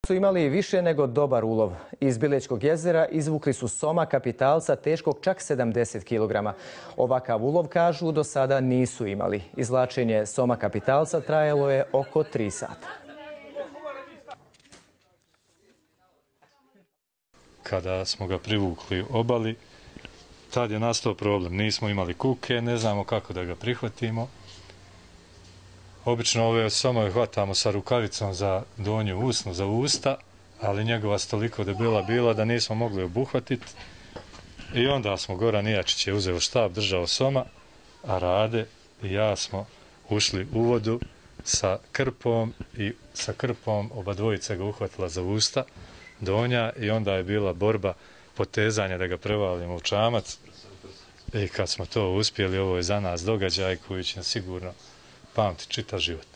Su imali više nego dobar ulov. Iz Bilećkog jezera izvukli su soma kapitalca teškog čak 70 kg. Ovakav ulov, kažu, do sada nisu imali. Izvlačenje soma kapitalca trajalo je oko 3 sata. Kada smo ga privukli obali, tad je nastao problem. Nismo imali kuke, ne znamo kako da ga prihvatimo. Obično ove somove hvatamo sa rukavicom za donju usnu, za usta, ali njegova toliko debela bila da nismo mogli obuhvatiti. I onda smo, Goran Ijačić je uzeo štab, držao soma, a Rade i ja smo ušli u vodu sa krpom i sa krpom oba dvojica ga uhvatila za usta donja i onda je bila borba potezanja da ga prevalimo u čamac. I kad smo to uspjeli, ovo je za nas događaj koji će sigurno pamti čitav život.